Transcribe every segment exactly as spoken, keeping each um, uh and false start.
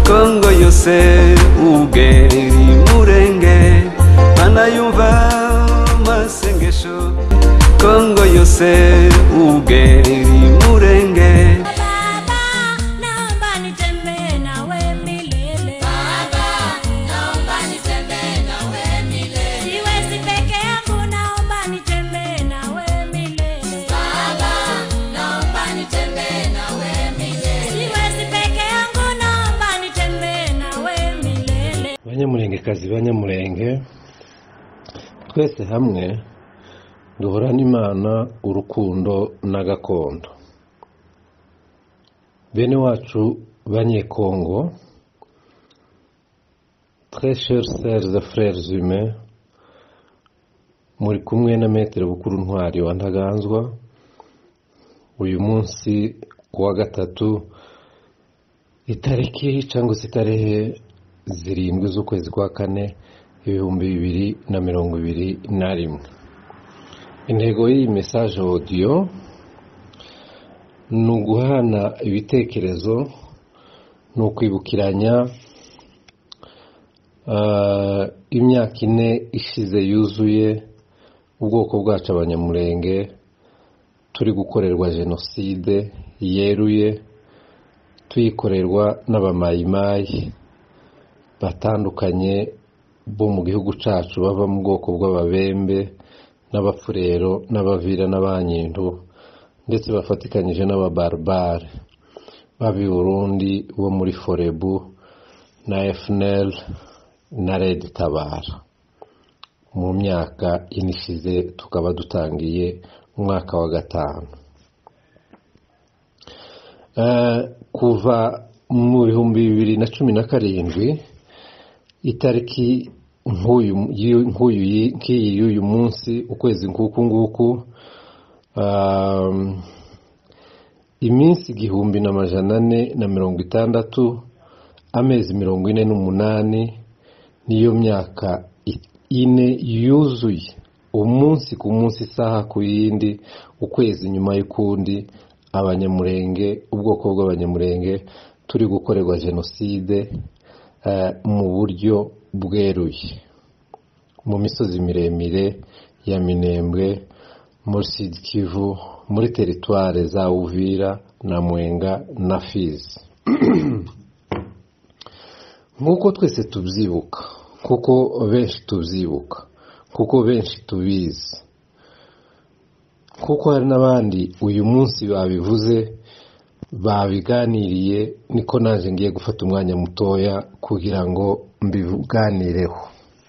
Kongo yose ugeri murenge anayumva masengesho Kongo yose ugeri murenge Banyamurengekazi banyamurenge twese hamwe duhorana Imana urukundo na gakondo. Bene wacu banyekongo, très chers sœurs et frères humains, muri kumwe na Maître Bukuru Ntwari wa Ntaganzwa uyu munsi kuwa gatatu itariki cyangwa se itarehe zirindwi z'ukwezi kwa kane ibihumbi bibiri na mirongo ibiri na rimwe. Intego y'iyi message audio ni uguhana ibitekerezo, ni ukwibukiranya uh, imyaka ine ishize yuzuye ubwoko bwacu abanyamurenge turi gukorerwa jenoside yeruye, tuyikorerwa n'abamayimayi batandukanye bo mu gihugu cacu bava mu bwoko bw'ababembe n'abafurero n'abavira n'abanyindu ndetse bafatikanyije n'ababarbare babi Burundi bo muri Forebu na F N L na Red Tabara. Mu myaka inishize tukaba dutangiye umwaka wa gatanu. Uh, kuva mu bihumbi bibiri na cumi na karindwi itariki nk'uyu nk'uyu nk'iyi y'uyu munsi ukwezi nguku nguku um, iminsi igihumbi n'amajana ane na mirongo itandatu amezi mirongo ine n'umunani niyo myaka ine yuzuye umunsi ku munsi isaha ku yindi ukwezi nyuma y'ukundi abanyamurenge ubwoko bw'abanyamurenge turi gukorerwa jenoside uh, mu buryo bweruye mu misozi miremire ya Minembwe, muri Sud Kivu, muri teritware za Uvira na Mwenga na Fizi. Nkuko twese tubyibuka, kuko benshi tubyibuka, kuko benshi tubizi, kuko hari n'abandi uyu munsi babivuze babiganiriye, niko naje ngiye gufata umwanya mutoya kugira ngo mbiganireho.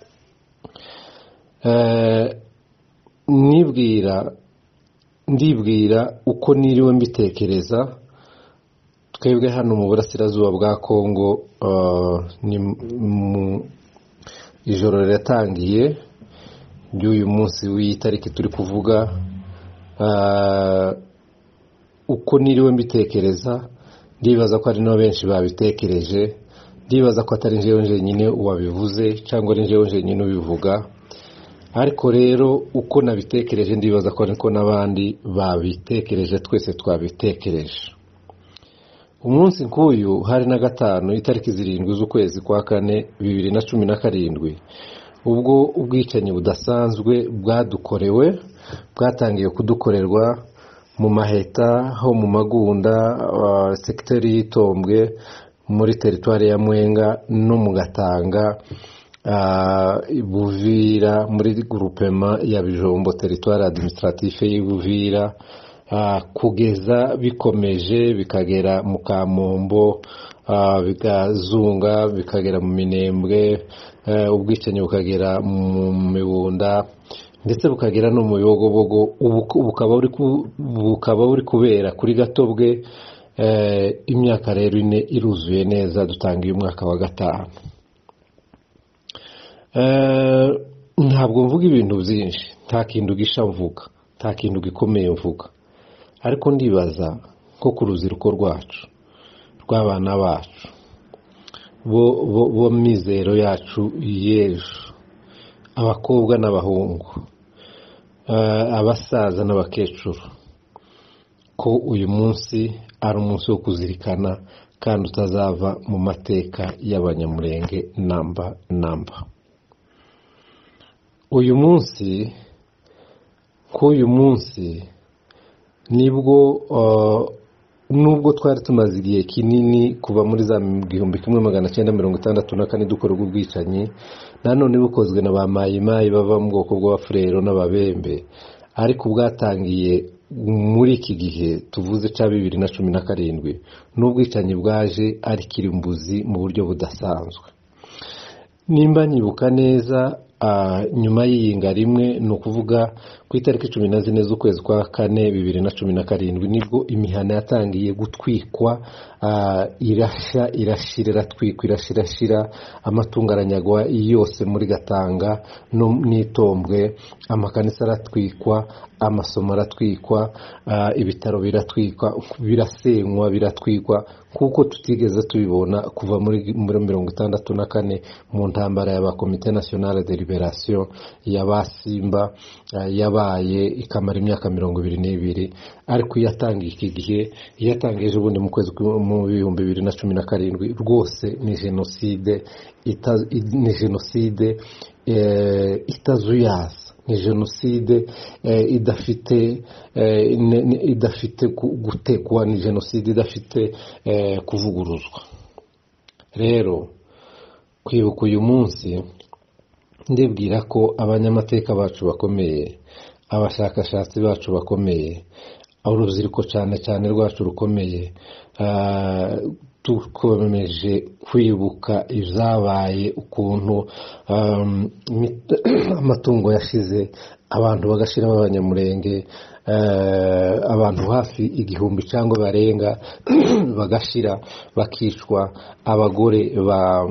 Eh, nibwira ndibwira uko niriwe mbitekereza. Twebwe hano mu burasirazuba bwa Kongo, uh, ni mu ijoro riratangiye ry'uyu munsi w'itariki turi kuvuga. Uh, uko niriwe mbitekereza ndibaza ko ari no benshi babitekereje, ndibaza ko atari njewe njenyine uwabivuze cyangwa ari njewe njenyine ubivuga, ariko rero uko nabitekereje ndibaza ko niko n'abandi babitekereje, twese twabitekereje. Umunsi nk'uyu hari na gatanu itariki zirindwi z'ukwezi kwa kane bibiri na cumi na karindwi ubwo ubwicanyi budasanzwe bwadukorewe bwatangiye kudukorerwa mu Maheta ho mu Magunda, uh, sekiteri y'Itombwe muri teritwari ya Mwenga no mu Gatanga, uh, Buvira muri groupement ya Bijombo teritwari administrative y'Buvira, uh, kugeza bikomeje bikagera mu Kamombo, uh, bikazunga bikagera mu Minembwe, uh, ubwicanyi bukagera mu Mibunda ndetse bukagera no mu Bibogobogo. Ubu bukaba uri bukaba uri kubera kuri Gatobwe. Eh, imyaka rero ine iruzuye neza dutangiye umwaka wa gatanu. Eh, ntabwo mvuga ibintu byinshi, nta kintu gisha mvuga, nta kintu gikomeye mvuga, ariko ndibaza ko ku ruziriko rwacu rw'abana bacu bo bo, bo mizero yacu y'ejo, abakobwa n'abahungu, uh, abasaza n'abakecuru, ko uyu munsi ari umunsi wo kuzirikana kandi utazava mu mateka y'abanyamurenge namba namba. Uyu munsi k'uyu munsi nibwo uh, nubwo twari tumaze igihe kinini kuva muri za igihumbi kimwe magana cyenda mirongo itandatu na kane dukora ubwicanyi, nanone bukozwe na ba mayimayi bava mu bwoko bw'abafurero n'ababembe, ariko bwatangiye muri iki gihe tuvuze cya bibiri na cumi na karindwi n'ubwicanyi bwaje ari kirimbuzi mu buryo budasanzwe. Nimba nyibuka neza, Uh, nyuma y'iyinga rimwe ni ukuvuga ku itariki cumi na zine z'ukwezi kwa kane bibiri na cumi na karindwi nibwo imihana yatangiye gutwikwa, uh, irasha irashira iratwikwa irashira irashira amatungo aranyagwa yose muri Gatanga no n'Itombwe, amakanisa aratwikwa, amasomo aratwikwa, uh, ibitaro biratwikwa, birasenywa biratwikwa kuko tutigeze tubibona kuva muri mirongo itandatu na kane mu ntambara y'aba Comité National de Liberation y'abasimba, uh, yabaye ikamara imyaka mirongo ibiri n'ibiri, ariko yatangiye iki gihe yatangije ubundi mu kwezi mu bihumbi bibiri na cumi na karindwi rwose ni jenoside ita, ni jenoside eh, itazuyaza, ni jenoside eh, idafite eh, idafite gutegwa, ni jenoside idafite eh, kuvuguruzwa. Rero kwibuka uyu munsi ndibwira ko abanyamateka bacu bakomeye, abashakashatsi bacu bakomeye, urubyiruko cyane cyane rwacu rukomeye, uh, tukomeje kwibuka ibyabaye, ukuntu um, amatungo yashize, abantu bagashira b'abanyamurenge, uh, abantu hafi igihumbi cyangwa barenga bagashira bakicwa, abagore ba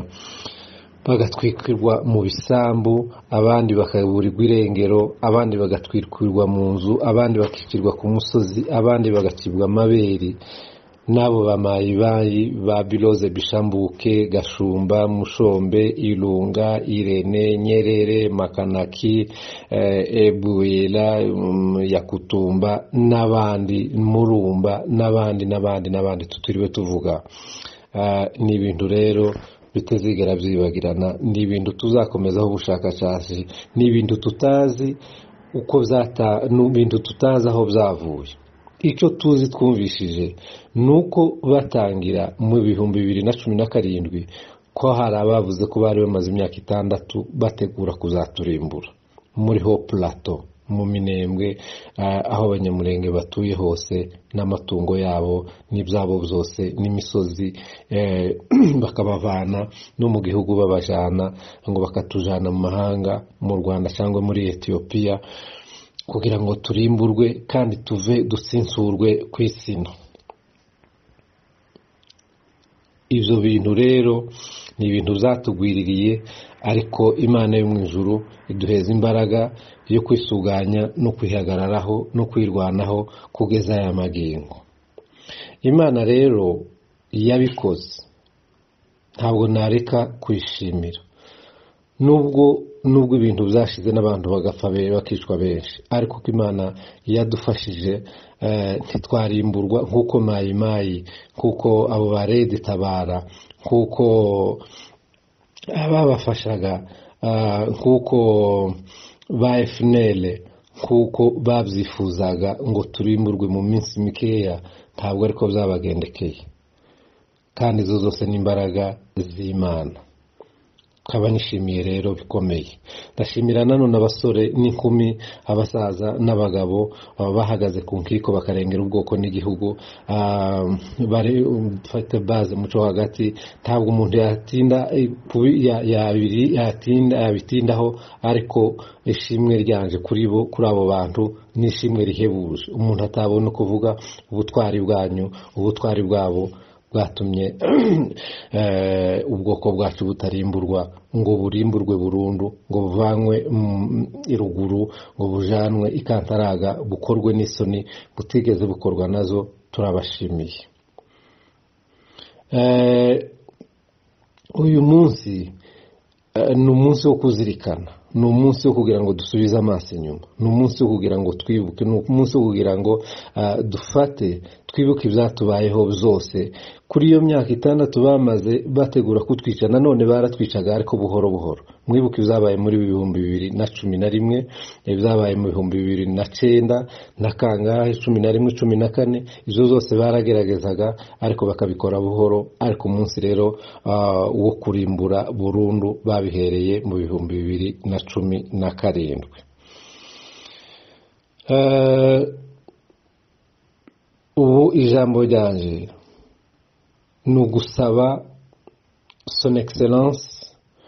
bagatwikirwa mu bisambu, abandi bakaburirwa irengero, abandi bagatwikirwa mu nzu, abandi bakicirwa ku musozi, abandi bagacibwa amabere n'abo bamayibayi ba Biloze, Bishambuke, Gashumba, Mushombe, Irunga, Irene, Nyerere, Makanaki, eh, Ebuyela, um, Yakutumba n'abandi, Murumba n'abandi n'abandi n'abandi tutiriwe tuvuga. Uh, ni ibintu rero bitazigera byibagirana, ni ibintu tuzakomezaho ubushakashatsi, ni ibintu tutazi uko byata, ni ibintu tutazi aho byavuye. Icyo tuzi twumvishije nuko batangira mu bihumbi bibiri na cumi na karindwi ko hari abavuze ko bari bamaze imyaka itandatu bategura kuzaturimbura muri ho plateau mu Minembwe, uh, aho abanyamurenge batuye hose n'amatungo yabo n'ibyabo byose n'imisozi, eh, bakabavana no mu gihugu babajana ngo bakatujana mu mahanga, mu Rwanda cyangwa muri Ethiopia, kugira ngo turimburwe kandi tuve dusinsurwe ku isino. Ibyo bintu rero ni ibintu zatugwiririye, ariko Imana yo mu ijuru iduheza imbaraga yo kwisuganya no kwihagararaho no kwirwanaho kugeza aya magingo. Imana rero yabikoze, ntabwo nareka kwishimira, nubwo nubwo ibintu byashize n'abantu bagapfa bakicwa benshi, ariko ko Imana yadufashije, eh, ntitwarimburwa nk'uko mayimayi, nk'uko abo barede tabara, nk'uko ababafashaga, uh, nk'uko ba F N L, nk'uko babyifuzaga ngo turimburwe mu minsi mikeya, ntabwo ariko byabagendekeye, kandi izo zose n'imbaraga z'Imana. Kaba nishimiye rero bikomeye. Ndashimira nanone abasore n'inkumi, abasaza n'abagabo bahagaze ku nkiko bakarengera ubwoko n'igihugu, uh, bari fate base muco hagati. Ntabwo umuntu yatinda yabiri yatinda yabitindaho, ariko ishimwe ryanje kuri bo, kuri abo bantu n'ishimwe rihebuje. Umuntu atabona kuvuga ubutwari bwanyu, ubutwari bwabo bwatumye eh, ubwoko bwacu butarimburwa ngo burimburwe burundu, ngo buvanwe iruguru, ngo bujanwe ikantaraga, bukorwe n'isoni butigeze bukorwa nazo. Turabashimiye. Eh, uyu munsi eh, ni umunsi wo kuzirikana, ni umunsi wo kugira ngo dusubize amaso inyuma, ni umunsi wo kugira ngo twibuke, ni umunsi wo kugira ngo uh, dufate twibuke ibyatubayeho byose, kuri iyo myaka itandatu bamaze bategura kutwica, nanone baratwicaga ariko buhoro buhoro. Mwibuke ibyabaye muri ibihumbi bibiri na cumi na rimwe, ibyabaye mu bihumbi bibiri na cyenda na kangahe cumi na rimwe cumi na kane, izo zose barageragezaga ariko bakabikora buhoro. Ariko umunsi rero uh, wo kurimbura burundu babihereye mu bihumbi bibiri na cumi na karindwi. uh, ubu ijambo ryanje ni ugusaba son excellence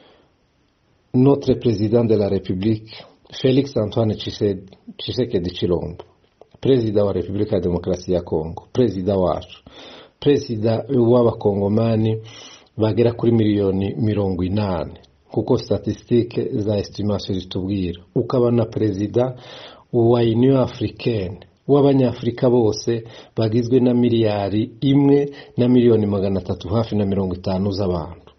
notre président de la République Félix Antoine Tshisekedi Tshilombo, perezida wa Repubulika ya Demokarasi ya Kongo, perezida wacu, perezida w'abakongomani bagera kuri miliyoni mirongo inani kuko statistike za estimation zitubwira, ukaba na perezida wa Union Africaine w'abanyafrika bose bagizwe na miliyari imwe na miliyoni magana atatu hafi na mirongo itanu z'abantu.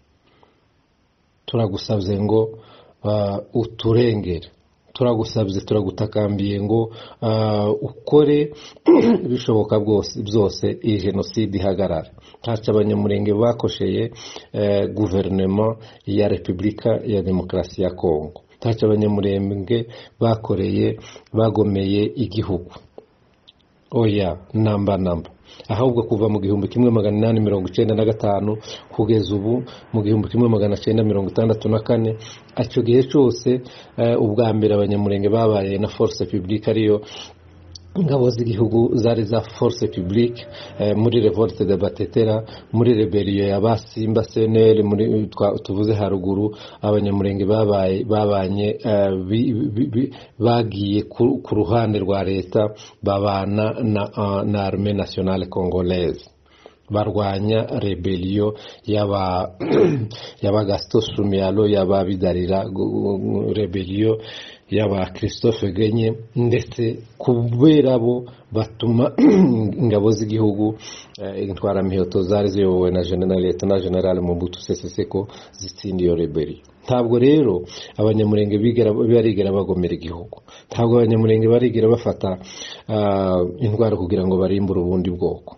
Turagusabye ngo uh, uturengere, turagusabye turagutakambiye ngo uh, ukore bishoboka bwose byose iyi genocide ihagarara. Ntaca abanyamurenge bakosheye uh, guverinoma ya Repubulika ya Demokarasi ya Kongo, ntaca abanyamurenge bakoreye bagomeye igihugu. Oya, namba namba. Ahubwo kuva mu gihumbi kimwe magana inani mirongo icyenda na gatanu kugeza ubu mu gihumbi kimwe magana cyenda mirongo itandatu na kane, icyo gihe cyose uh, ubwa mbere abanyamurenge babaye na force publique, ariyo ingabo z'igihugu zari za force publique, eh, muri revolte de Batetera, muri rebellion ya Basimba C N L, muri tuvuze haruguru abanyamurenge babaye babanye uh, bi, bi, bi, bagiye ku, ku ruhande rwa leta babana na, uh, na Armée Nationale Congolaise, barwanya rebellion yaba yaba Gaston Sumialo, yaba Bidarira, rebellion yaba Christophe Genye, ndetse kubera bo batuma ingabo z'igihugu intwara miheto zari ziyobowe na General Lieutenant General Mobutu Sese Seko zitsindiye iyo rebellion. Ntabwo rero abanyamurenge bigera barigera bagomera igihugu, ntabwo abanyamurenge barigera bafata uh, indwara kugira ngo barimbure ubundi bwoko.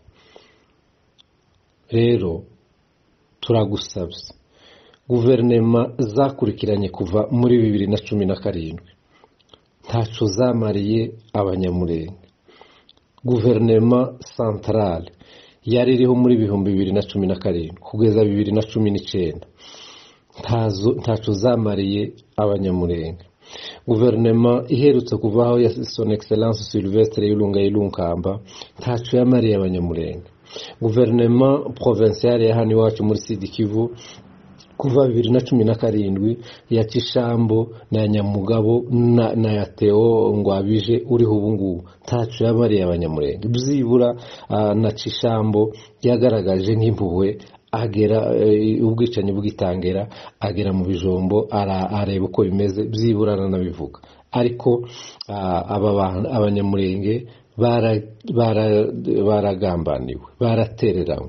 Rero turagusabye, guverinoma zakurikiranye kuva muri bibiri na cumi na karindwi ntaco zamariye abanyamurenge. Guverinoma centrale yari iriho muri bihumbi bibiri na cumi na karindwi kugeza bibiri na cumi n'icyenda ntaco zamariye abanyamurenge. Guverinoma iherutse kuvaho ya son excellence Sylvestre Ilunga Ilunkamba ntaco yamariye abanyamurenge. Guverinoma provinciale ya hano iwacu muri Sud Kivu kuva bibiri na cumi na karindwi ya Kishambo na Nyamugabo na, na ya Theo Ngwabije uriho ubu ngubu ntaco yamariye abanyamurenge. Byibura uh, na Kishambo yagaragaje nk'impuhwe, agera uh, ubwicanyi bwitangera, agera mu bijombo areba uko bimeze, byibura aranabivuga. Ariko uh, aba abanyamurenge baragambaniwe, baratereranywe.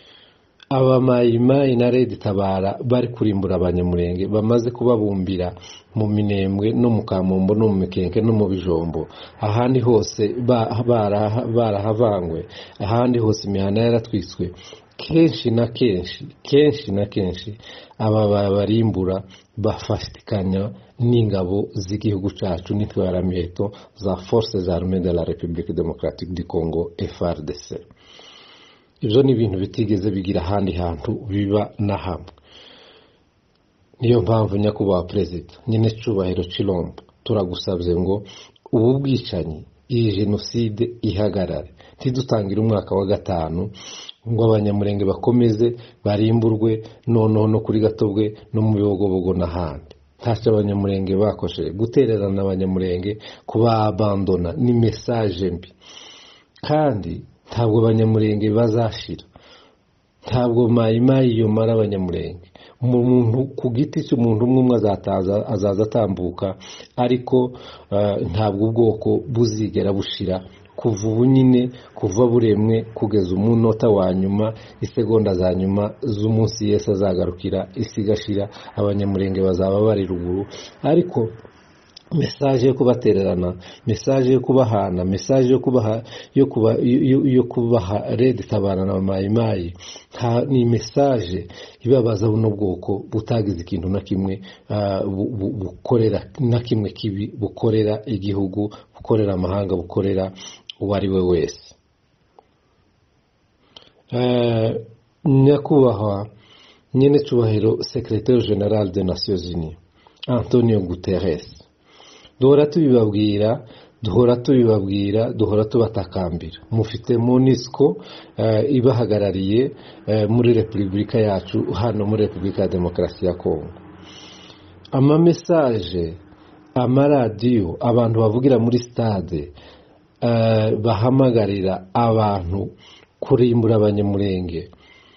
Abamayimayi na Red Tabara bari kurimbura abanyamurenge, bamaze kubabumbira mu Minembwe no mu Kamombo no mu Mikenke no mu Bijombo. Ahandi hose barahavangwe, ahandi hose imihana yaratwitswe. Kenshi na kenshi kenshi na kenshi aba barimbura bafatikanya n'ingabo z'igihugu cyacu n'intwaramiheto za Forces Armées de la République Démocratique du Congo F A R D C. Ibyo ni ibintu bitigeze bigira ahandi hantu biba na hamwe. Niyo mpamvu nyakubahwa perezida nyine cyubahiro Tshilombo turagusabye ngo ubu bwicanyi, iyi genocide ihagarare, ntidutangira umwaka wa gatanu ngo abanyamurenge bakomeze barimburwe noneho no kuri Gatobwe no mu Bibogobogo n'ahandi. Ntaco abanyamurenge bakoshe gutererana abanyamurenge kuba abandona ni message mbi, kandi ntabwo abanyamurenge bazashira, ntabwo mayimayi yomara abanyamurenge. Umuntu ku giti cy'umuntu umwe azataza azaza atambuka, ariko uh, ntabwo ubwoko buzigera bushira kuva ubu nyine, kuva buremwe kugeza umunota wa nyuma, isegonda za nyuma z'umunsi Yesu azagarukira isi igashira, abanyamurenge bazaba bari ruguru. Ariko message yo kubatererana, message yo kubahana, message yo kubaha yo kuba yo, yo kubaha red tabana na mayimayi, ni message ibabaza buno bwoko butagize ikintu na kimwe uh, bukorera na kimwe kibi, bukorera igihugu, bukorera amahanga, bukorera uwari we wese. Uh, nyakubahwa nyene cyubahiro secrétaire général des Nations Unies Antonio Guterres, duhora tubibabwira duhora tubibabwira duhora tubatakambira, mufite MONUSCO uh, ibahagarariye uh, muri Repubulika yacu hano muri Repubulika ya Demokarasi ya Kongo. Ama message amaradiyo abantu bavugira muri stade uh, bahamagarira abantu kurimbura abanyamurenge,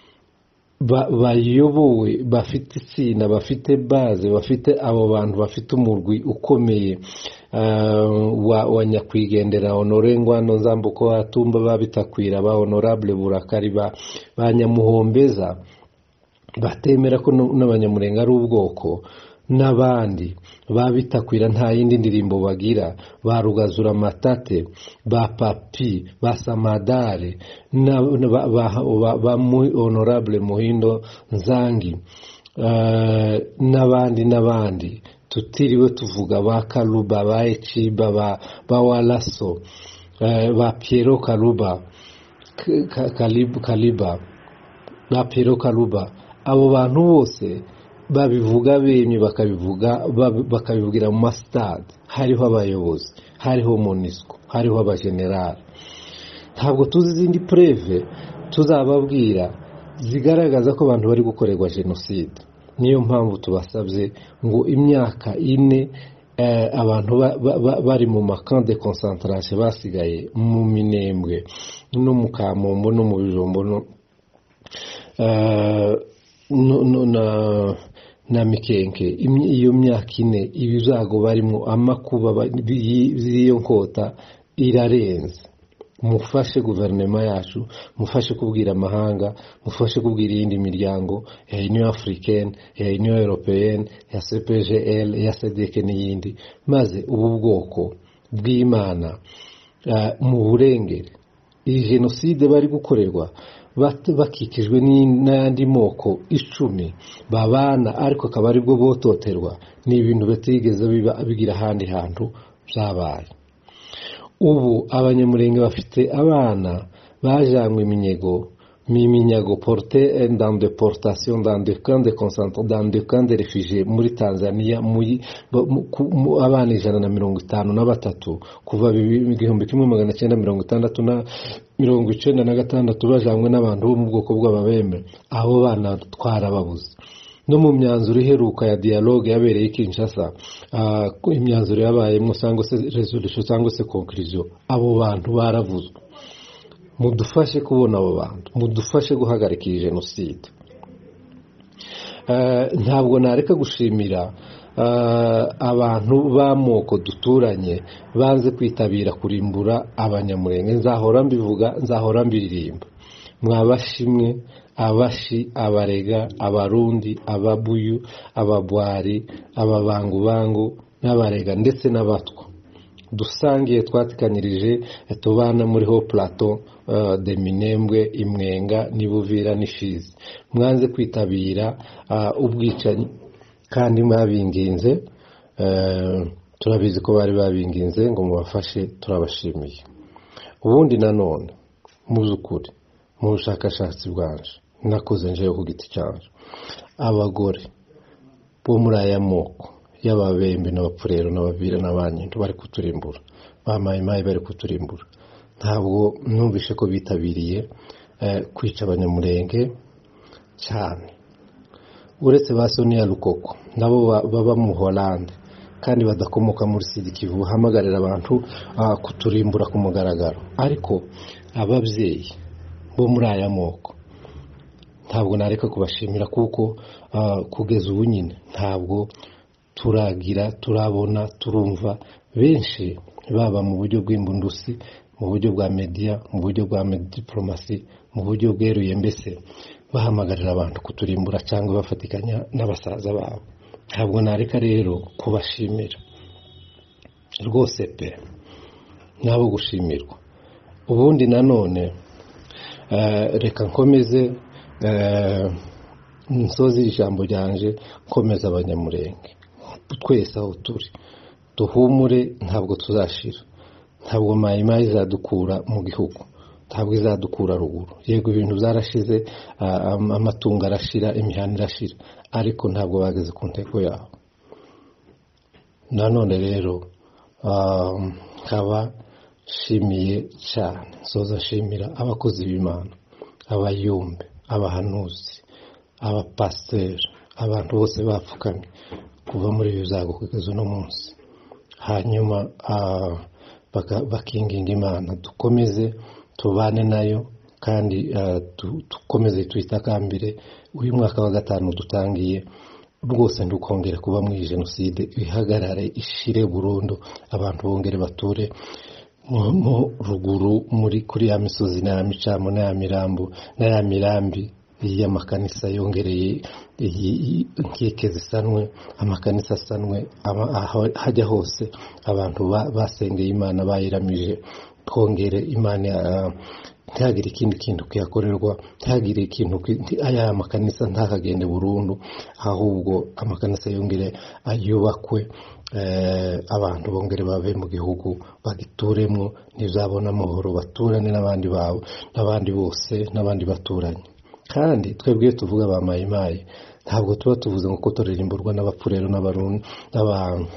bayobowe bafite itsinda, bafite base, bafite abo bantu bafite umurwi ukomeye uh, wa, wa nyakwigendera Honore Ngwano Nzambuko Atumba, babitakwira ba Honorable Burakari, ba Nyamuhombeza, batemera ko n'abanyamurenge ari ubwoko, n'abandi babitakwira nta yindi ndirimbo bagira, ba Rugazura Matate, ba Papi, ba Samadare, na ba, ba, ba, ba Honorable Muhindo Nzangi, uh, n'abandi n'abandi tutiriwe tuvuga, ba Kaluba, ba Echiba, ba, ba Walaso, uh, ba Piero Kaluba Kaliba, Kaliba ba Piero Kaluba. Abo bantu bose babivuga bemye, bakabivuga bakabivugira mu mastade, hariho abayobozi, hariho MONUSCO, hariho abagenerali. Ntabwo tuzi izindi preve tuzababwira zigaragaza ko abantu bari gukorerwa genocide. Niyo mpamvu tubasabye ngo imyaka ine eh, abantu ba, ba, ba, bari mu camp de concentration basigaye mu Minembwe no mu Kamombo no mu Bijombo no, uh, no, no na na Mikenke, iyo myaka ine ibizago barimo amakuba y'iyo nkota irarenze. Mufashe guverinoma yacu, mufashe kubwira amahanga, mufashe kubwira iyindi miryango ya Union Africaine, ya Union Européenne, ya C P G L, ya S A D C n'iyindi, maze ubu bwoko bw'Imana uh, mu burengere iyi genocide bari gukorerwa bakikijwe n'andi moko icumi babana, ariko akaba ari bwo bototerwa. Ni ibintu batigeze bigira ahandi hantu byabaye. Ubu abanyamurenge bafite abana bajanywe iminyago, miminyago porté dans déportation dans des camps de concentration, dans des camps de réfugiés muri Tanzania, muri abana ijana na mirongo itanu na batatu kuva igihumbi kimwe magana cyenda mirongo itandatu na mirongo icenda na gatandatu bajanywe n'abantu bo mu bwoko bw'ababembe. Abo bana twarababuze. No mu myanzuro iheruka ya dialogue yabereye Kinshasa, uh, imyanzuro yabayemo cyangwa se resolution cyangwa se conclusion, abo bantu baravuzwe. Mudufashe kubona abo bantu, mudufashe guhagarika iyi genocide. Uh, ntabwo nareka gushimira uh, abantu b'amoko duturanye banze kwitabira kurimbura abanyamurenge. Nzahora mbivuga, nzahora mbiririmba. Mwabashimwe abashi, abarega, abarundi, ababuyu, ababwari, ababangubangu n'abarega ndetse n'abatwa dusangiye twatikanyirije tubana muri ho plateau uh, de Minembwe, Imwenga, Nibuvira n'Ifizi. Mwanze kwitabira uh, ubwicanyi kandi mwabinginze, uh, turabizi ko bari babinginze ngo mubafashe, turabashimiye. Ubundi nanone muzukuri mu bushakashatsi bwanje nakoze nje ku giti cyanje, abagore bo muri aya moko y'ababembe n'abapfurero n'ababira n'abanyintu bari kuturimbura, bamayimayi bari kuturimbura. Ntabwo numvishe ko bitabiriye eh, kwica abanyamurenge cyane, uretse ba Sonia Lukoko nabo baba mu Holande kandi badakomoka muri Sud Kivu, hamagarira abantu uh, kuturimbura ku mugaragaro. Ariko ababyeyi bo muri aya moko ntabwo nareka kubashimira, kuko uh, kugeza ubu nyine ntabwo turagira turabona turumva benshi baba mu buryo bw'imbundusi, mu buryo bwa media, mu buryo bwa diplomasi, mu buryo bweruye, mbese bahamagarira abantu kuturimbura cyangwa bafatikanya n'abasaza babo. Ntabwo nareka rero kubashimira. rwose pe nabo gushimirwa. Ubundi nanone reka nkomeze nsozi ijambo ryanje nkomeza abanyamurenge twese aho turi duhumure, ntabwo tuzashira, ntabwo mayimayi izadukura mu gihugu, ntabwo izadukura ruguru. Yego ibintu byarashize, amatungo arashira, imihanda irashira, ariko ntabwo bageze ku ntego yaho. Nanone rero nkaba shimiye cyane, soza shimira abakozi b'Imana, abayumbe, abahanuzi, abapasiteri, abantu bose bapfukamye kuva muri ibi byago kugeza uno munsi. Hanyuma bakinginga Imana, dukomeze tubane nayo kandi dukomeze tuyitakambire. Uyu mwaka wa gatanu dutangiye rwose ndukongera kuba muri jenoside ihagarare, ishire burundu, abantu bongere bature mu ruguru muri kuri ya misozi na ya micamo na ya mirambo na ya mirambi y'amakanisa yongereye nkike zisanwe, amakanisa asanwe, hajya hose abantu basengeye Imana bayiramije. Twongere Imana ntihagire ikindi kintu kiyakorerwa, ntihagire ikintu aya makanisa ntakagende burundu, ahubwo amakanisa yongere ayubakwe, abantu bongere bave mu gihugu bagituremo, ntizabona amahoro, baturane n'abandi babo n'abandi bose n'abandi baturanye. Kandi twebwe tuvuga ba mayimayi ntabwo tuba tuvuze ngo ko turirimburwa n'abapfurero n'abarundi n'abantu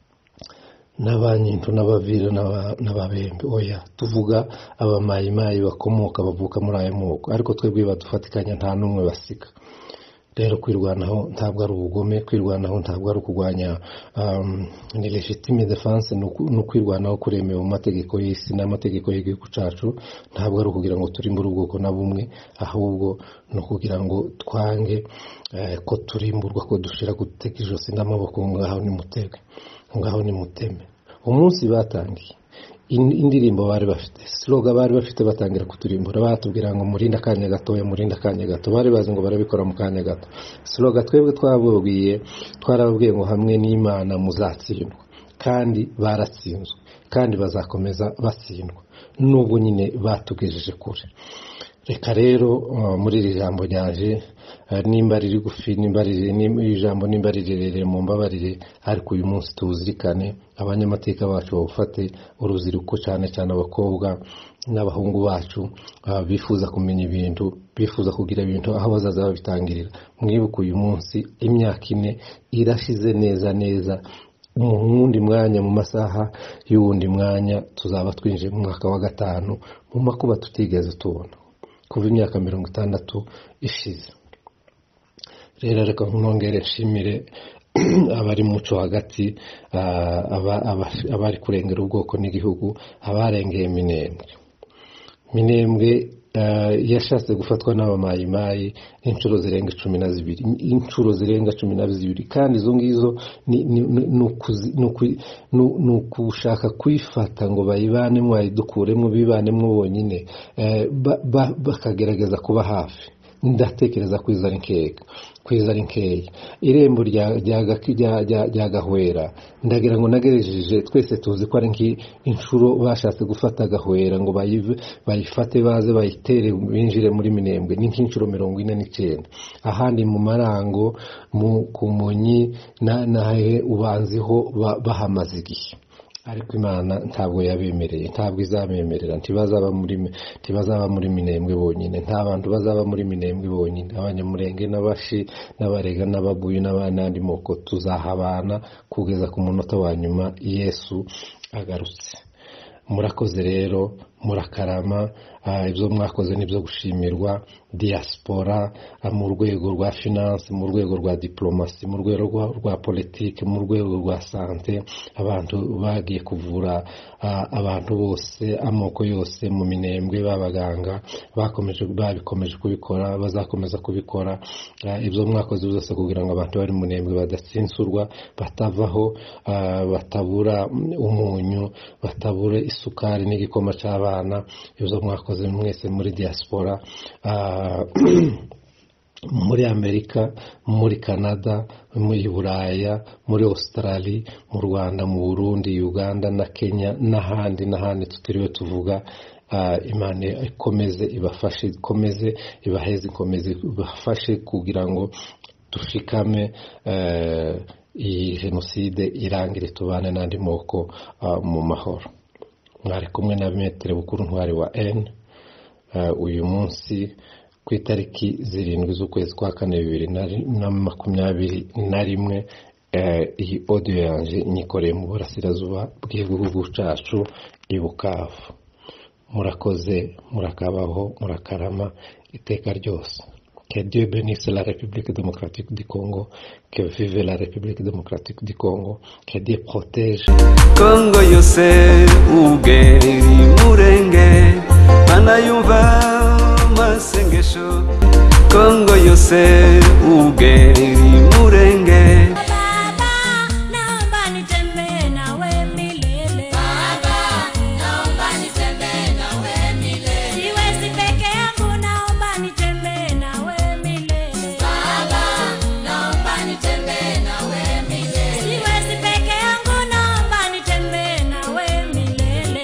n'abanyintu n'abavira n'ababembe. Oya, tuvuga abamayimayi bakomoka bavuka muri ayo moko, ariko twebwe badufatikanya nta n'umwe basiga. Rero kwirwanaho ntabwo ari ubugome, kwirwanaho ntabwo ari ukugwanya ni legitime defense, no kwirwanaho kuremewe mu mategeko y'isi n'amategeko y'igihugu cyacu. Ntabwo ari ukugira ngo turimbure ubwoko na bumwe, ahubwo no kugira ngo twange ko turimburwa, ko dushira gutega ijosi n'amaboko ngaho ni mutege, ngaho ni muteme. Umunsi batangiye indirimbo bari bafite, slogan bari bafite, batangira kuturimbura, batubwira ngo murinda kanya gatoya, murinda kanya gato. Bari bazi ngo barabikora mu kanya gato. Slogan twebwe twababwiye, twarababwiye ngo hamwe n'Imana muzatsindwa, kandi baratsinzwe, kandi bazakomeza batsindwa nubwo nyine batugejeje kure. Reka rero muri iri jambo ryaje, nimba riri gufi, nimba riri ijambo, nimba rirerere mu mbabarire, ariko uyu munsi tuzirikane abanyamateka bacu bafate uruziriko, cyane cyane abakobwa n'abahungu bacu bifuza kumenya ibintu, bifuza kugira ibintu aho bazaza babitangirira. Mwibuke uyu munsi imyaka ine irashize neza neza, mu wundi mwanya, mu masaha y'uwundi mwanya tuzaba twinjiye mu mwaka wa gatanu, mu makuba tutigeze tubona kuva imyaka mirongo itandatu ishize. Rero reka nongere nshimire abari muco hagati, abari kurengera ubwoko n'igihugu, abarengeye Minembwe. Minembwe yashatse gufatwa n'abamayimayi inshuro zirenga cumi na zibiri, inshuro zirenga cumi na zibiri, kandi izo ngizo ni ukushaka kwifata ngo bayibanemo, bayidukuremo, bibanemo bonyine, bakagerageza kuba hafi. Ndatekereza kwizara inkeka, kwizara inkeya. Irembo rya Gahwera ndagira ngo nagerejeje, twese tuzi ko ari nk'inshuro bashatse gufata Gahwera ngo bayifate baze bayitere binjire muri Minembwe, ni nk'inshuro mirongo ine n'icyenda. Ahandi mu Marango, mu Kumonyi nahe ubanziho bahamaze igihe, ariko Imana ntabwo yabemereye, ntabwo izabemerera. Ntibazaba muri ntibazaba muri Minembwe bonyine, nta bantu bazaba muri Minembwe bonyine. Abanyamurenge n'abashi n'abarega n'ababuyi n'abandi moko tuzahabana kugeza ku munota wa nyuma Yesu agarutse. Murakoze rero, murakarama. Ibyo mwakoze nibyo gushimirwa. Diaspora mu rwego rwa finance, mu rwego rwa diplomasi, mu rwego rwa politike, mu rwego rwa sante, abantu bagiye kuvura abantu bose, amoko yose mu Minembwe, babaganga bakomeje babikomeje kubikora, bazakomeza kubikora. Ibyo mwakoze byose kugira ngo abantu bari mu Minembwe badatsinsurwa, batavaho, batabura umunyu, batabura isukari n'igikoma cy'abana. Ibyo mwakoze mwese muri diaspora, muri Amerika, muri Canada, muri Buraya, muri Australia, mu Rwanda, mu Burundi, Uganda na Kenya n'ahandi n'ahandi tutiriwe tuvuga. Uh, Imana ikomeze ibafashe, ikomeze ibaheze, ikomeze ibafashe kugira ngo dushikame uh, iyi jenoside irangire, tubane n'andi moko uh, mu mahoro. Mwari kumwe na Metre Bukuru Ntwari wa N uh, uyu munsi ku itariki zirindwi z'ukwezi kwa kane bibiri na makumyabiri na rimwe. Iyi audio yanje nyikoreye mu burasirazuba bw'igihugu cyacu i Bukavu. Murakoze, murakabaho, murakarama iteka ryose. Que Dieu bénisse la République démocratique du Congo, que vive la République démocratique du Congo, que Dieu protège Congo yose ugeri murenge anayumva masengesho. Congo yose ugeri